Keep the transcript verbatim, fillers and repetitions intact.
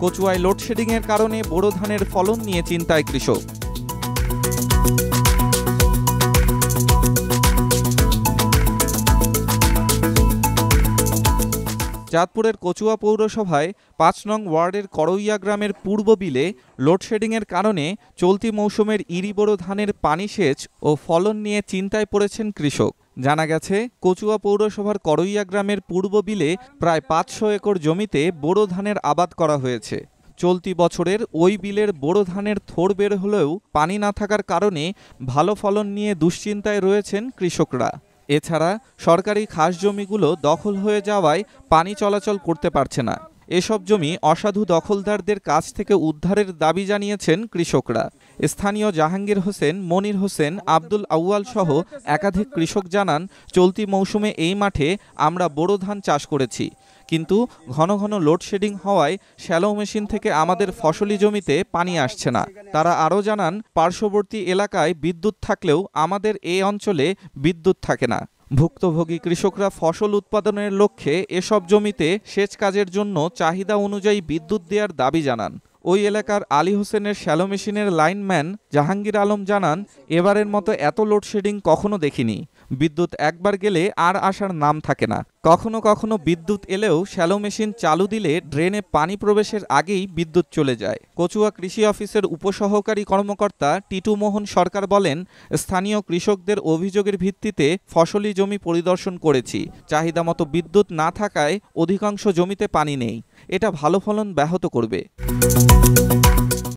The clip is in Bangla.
কচুয়ায় লোডশেডিংয়ের কারণে বোরো ধানের ফলন নিয়ে চিন্তায় কৃষক। চাঁদপুরের কচুয়া পৌরসভায় পাঁচ নং ওয়ার্ডের করইয়া গ্রামের পূর্ব বিলে লোডশেডিংয়ের কারণে চলতি মৌসুমের ইরি বোরো ধানের পানি সেচ ও ফলন নিয়ে চিন্তায় পড়েছেন কৃষক। জানা গেছে, কচুয়া পৌরসভার করইয়া গ্রামের পূর্ব বিলে প্রায় পাঁচশো একর জমিতে বোরো ধানের আবাদ করা হয়েছে। চলতি বছরের ওই বিলের বোরো ধানের থোড় বের হলেও পানি না থাকার কারণে ভালো ফলন নিয়ে দুশ্চিন্তায় রয়েছেন কৃষকরা। এছাড়া সরকারি খাস জমিগুলো দখল হয়ে যাওয়ায় পানি চলাচল করতে পারছে না। এসব জমি অসাধু দখলদারদের কাছ থেকে উদ্ধারের দাবি জানিয়েছেন কৃষকরা। স্থানীয় জাহাঙ্গীর হোসেন, মনির হোসেন, আব্দুল আউয়াল সহ একাধিক কৃষক জানান, চলতি মৌসুমে এই মাঠে আমরা বোরো ধান চাষ করেছি, কিন্তু ঘন ঘন লোডশেডিং হওয়ায় শ্যালো মেশিন থেকে আমাদের ফসলি জমিতে পানি আসছে না। তারা আরও জানান, পার্শ্ববর্তী এলাকায় বিদ্যুৎ থাকলেও আমাদের এই অঞ্চলে বিদ্যুৎ থাকে না। ভুক্তভোগী কৃষকরা ফসল উৎপাদনের লক্ষ্যে এসব জমিতে সেচ কাজের জন্য চাহিদা অনুযায়ী বিদ্যুৎ দেওয়ার দাবি জানান। ওই এলাকার আলী হোসেনের শ্যালো মেশিনের লাইনম্যান জাহাঙ্গীর আলম জানান, এবারের মতো এত লোডশেডিং কখনো দেখিনি। বিদ্যুৎ একবার গেলে আর আসার নাম থাকে না। কখনো কখনো বিদ্যুৎ এলেও শ্যালো মেশিন চালু দিলে ড্রেনে পানি প্রবেশের আগেই বিদ্যুৎ চলে যায়। কচুয়া কৃষি অফিসের উপসহকারী কর্মকর্তা টিটু মোহন সরকার বলেন, স্থানীয় কৃষকদের অভিযোগের ভিত্তিতে ফসলি জমি পরিদর্শন করেছি। চাহিদা মতো বিদ্যুৎ না থাকায় অধিকাংশ জমিতে পানি নেই। এটা ভালো ফলন ব্যাহত করবে।